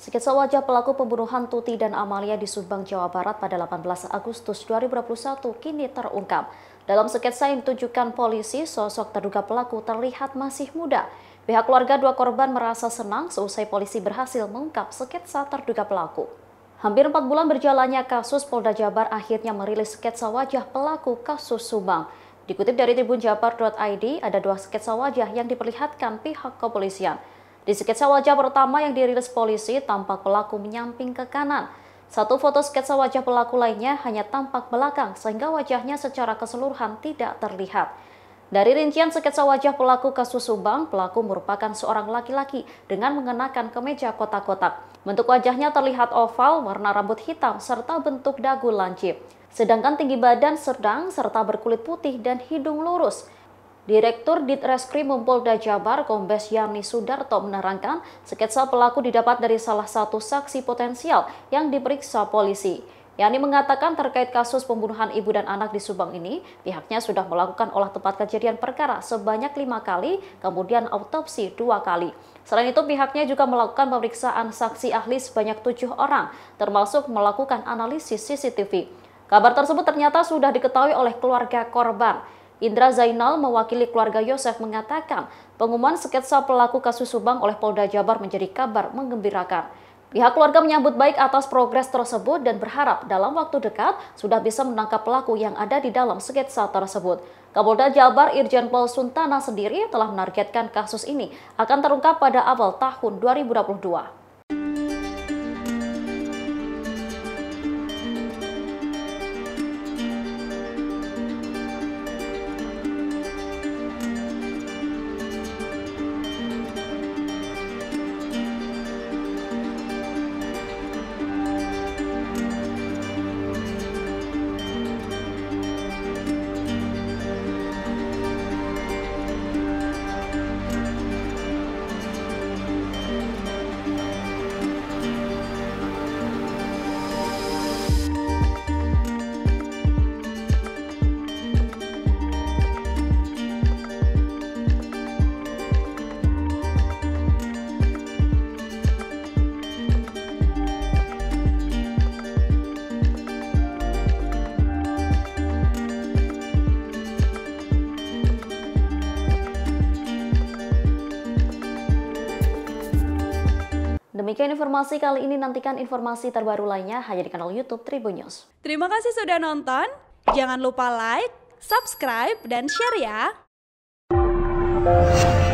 Sketsa wajah pelaku pembunuhan Tuti dan Amalia di Subang, Jawa Barat pada 18 Agustus 2021 kini terungkap. Dalam sketsa yang ditunjukkan polisi, sosok terduga pelaku terlihat masih muda. Pihak keluarga dua korban merasa senang seusai polisi berhasil mengungkap sketsa terduga pelaku. Hampir 4 bulan berjalannya kasus, Polda Jabar akhirnya merilis sketsa wajah pelaku kasus Subang. Dikutip dari tribunjabar.id, ada 2 sketsa wajah yang diperlihatkan pihak kepolisian. Di sketsa wajah pertama yang dirilis polisi, tampak pelaku menyamping ke kanan. Satu foto sketsa wajah pelaku lainnya hanya tampak belakang, sehingga wajahnya secara keseluruhan tidak terlihat. Dari rincian sketsa wajah pelaku kasus Subang, pelaku merupakan seorang laki-laki dengan mengenakan kemeja kotak-kotak. Bentuk wajahnya terlihat oval, warna rambut hitam, serta bentuk dagu lancip. Sedangkan tinggi badan sedang serta berkulit putih dan hidung lurus. Direktur Ditreskrim Polda Jabar, Kombes Yani Sudarto menerangkan, sketsa pelaku didapat dari salah satu saksi potensial yang diperiksa polisi. Yani mengatakan terkait kasus pembunuhan ibu dan anak di Subang ini, pihaknya sudah melakukan olah tempat kejadian perkara sebanyak 5 kali, kemudian autopsi 2 kali. Selain itu, pihaknya juga melakukan pemeriksaan saksi ahli sebanyak 7 orang, termasuk melakukan analisis CCTV. Kabar tersebut ternyata sudah diketahui oleh keluarga korban. Indra Zainal mewakili keluarga Yosef mengatakan pengumuman sketsa pelaku kasus Subang oleh Polda Jabar menjadi kabar menggembirakan. Pihak keluarga menyambut baik atas progres tersebut dan berharap dalam waktu dekat sudah bisa menangkap pelaku yang ada di dalam sketsa tersebut. Kapolda Jabar Irjen Pol Suntana sendiri telah menargetkan kasus ini akan terungkap pada awal tahun 2022. Demikian informasi kali ini, nantikan informasi terbaru lainnya hanya di kanal YouTube Tribun News. Terima kasih sudah nonton, jangan lupa like, subscribe, dan share ya!